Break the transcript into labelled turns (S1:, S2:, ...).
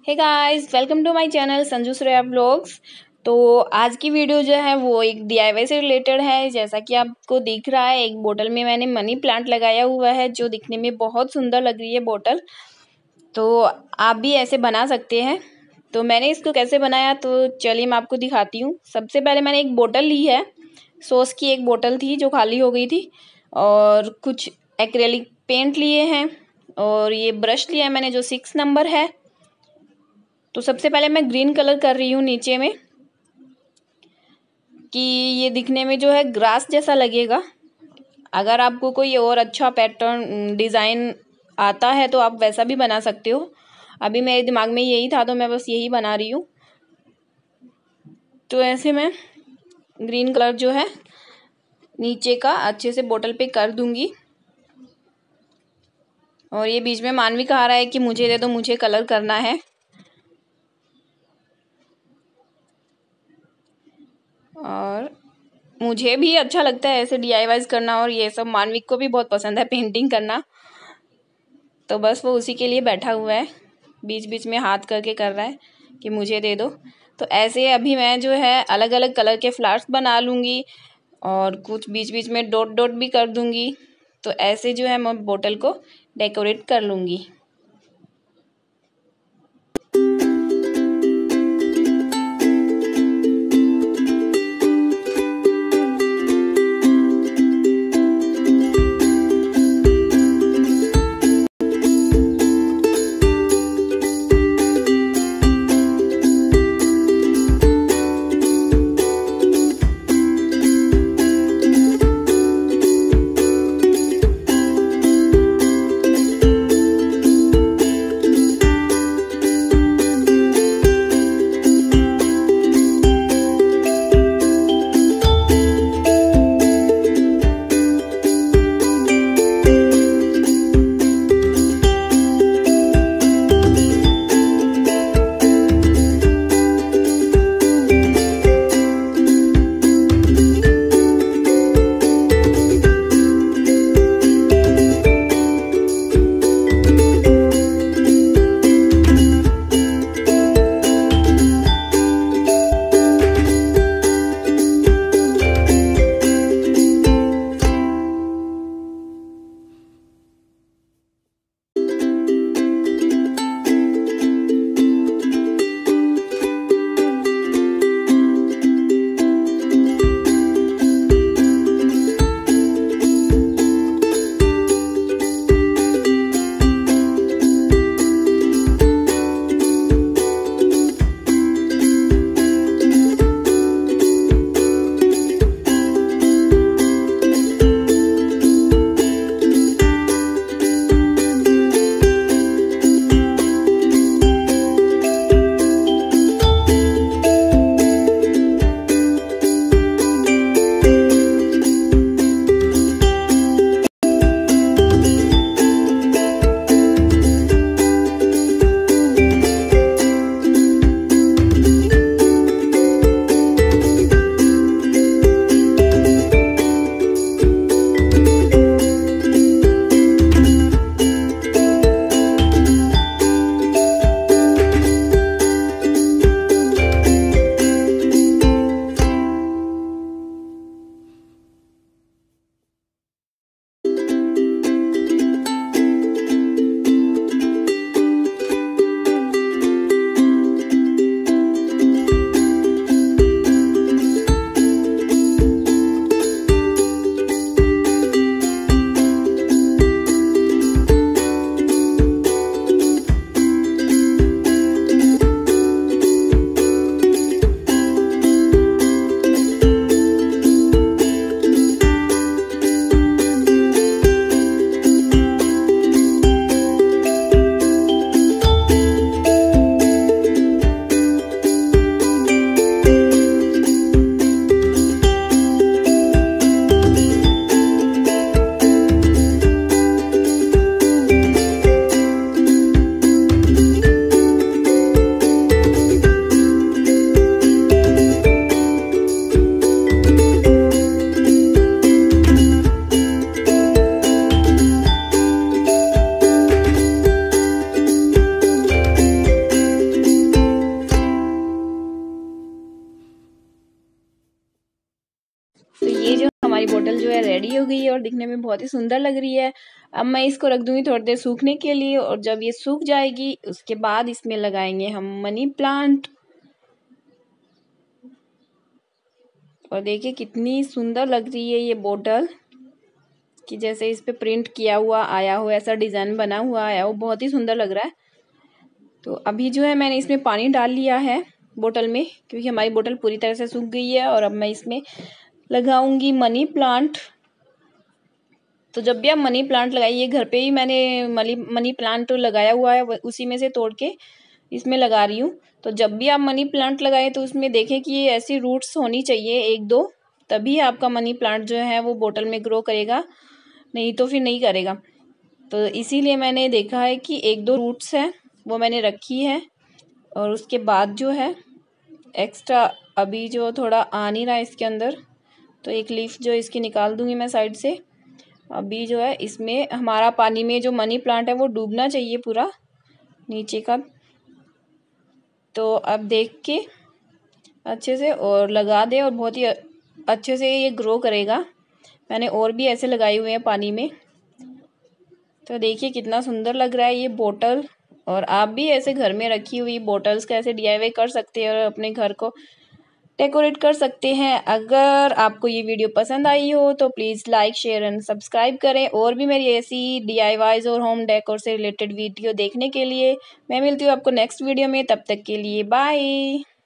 S1: Hey guys, welcome to my channel Sanju Shreya vlogs. तो आज की वीडियो जो है वो एक DIY से रिलेटेड है। जैसा कि आपको दिख रहा है, एक बोतल में मैंने मनी प्लांट लगाया हुआ है जो दिखने में बहुत सुंदर लग रही है बोतल। तो आप भी ऐसे बना सकते हैं। तो मैंने इसको कैसे बनाया तो चलिए मैं आपको दिखाती हूँ। सबसे पहले मैंने एक बोतल ली है, सॉस की एक बोतल थी जो खाली हो गई थी, और कुछ एक्रेलिक पेंट लिए हैं, और ये ब्रश लिया है मैंने जो 6 नंबर है। तो सबसे पहले मैं ग्रीन कलर कर रही हूँ नीचे में, कि ये दिखने में जो है ग्रास जैसा लगेगा। अगर आपको कोई और अच्छा पैटर्न डिज़ाइन आता है तो आप वैसा भी बना सकते हो। अभी मेरे दिमाग में यही था तो मैं बस यही बना रही हूँ। तो ऐसे मैं ग्रीन कलर जो है नीचे का अच्छे से बोतल पे कर दूंगी। और ये बीच में मानवी कहा रहा है कि मुझे दे दो, मुझे कलर करना है। और मुझे भी अच्छा लगता है ऐसे DIYs करना, और ये सब मानविक को भी बहुत पसंद है पेंटिंग करना। तो बस वो उसी के लिए बैठा हुआ है, बीच बीच में हाथ करके कर रहा है कि मुझे दे दो। तो ऐसे अभी मैं जो है अलग अलग कलर के फ्लावर्स बना लूँगी, और कुछ बीच बीच में डॉट डॉट भी कर दूँगी। तो ऐसे जो है मैं बोतल को डेकोरेट कर लूँगी। रेडी हो गई है और दिखने में बहुत ही सुंदर लग रही है। अब मैं इसको रख दूंगी थोड़ी देर सूखने के लिए, और जब ये सूख जाएगी उसके बाद इसमें लगाएंगे हम मनी प्लांट। और देखिए कितनी सुंदर लग रही है ये बोतल, कि जैसे इस पे प्रिंट किया हुआ आया हो, ऐसा डिजाइन बना हुआ आया हो, बहुत ही सुंदर लग रहा है। तो अभी जो है मैंने इसमें पानी डाल लिया है बोतल में, क्योंकि हमारी बोतल पूरी तरह से सूख गई है। और अब मैं इसमें लगाऊंगी मनी प्लांट। तो जब भी आप मनी प्लांट लगाइए, घर पे ही मैंने मनी प्लांट लगाया हुआ है, उसी में से तोड़ के इसमें लगा रही हूँ। तो जब भी आप मनी प्लांट लगाए तो उसमें देखें कि ये ऐसी रूट्स होनी चाहिए 1-2, तभी आपका मनी प्लांट जो है वो बोतल में ग्रो करेगा, नहीं तो फिर नहीं करेगा। तो इसीलिए मैंने देखा है कि 1-2 रूट्स हैं वो मैंने रखी है। और उसके बाद जो है एक्स्ट्रा अभी जो थोड़ा आ नहीं रहा है इसके अंदर, तो एक लीफ जो इसकी निकाल दूंगी मैं साइड से। अभी जो है इसमें हमारा पानी में जो मनी प्लांट है वो डूबना चाहिए पूरा नीचे का। तो अब देख के अच्छे से और लगा दे, और बहुत ही अच्छे से ये ग्रो करेगा। मैंने और भी ऐसे लगाए हुए हैं पानी में। तो देखिए कितना सुंदर लग रहा है ये बोतल। और आप भी ऐसे घर में रखी हुई बोतल्स का ऐसे DIY कर सकते हैं और अपने घर को डेकोरेट कर सकते हैं। अगर आपको ये वीडियो पसंद आई हो तो please like, share and subscribe करें। और भी मेरी ऐसी DIYs और होम डेकोर से रिलेटेड वीडियो देखने के लिए मैं मिलती हूँ आपको नेक्स्ट वीडियो में। तब तक के लिए बाय।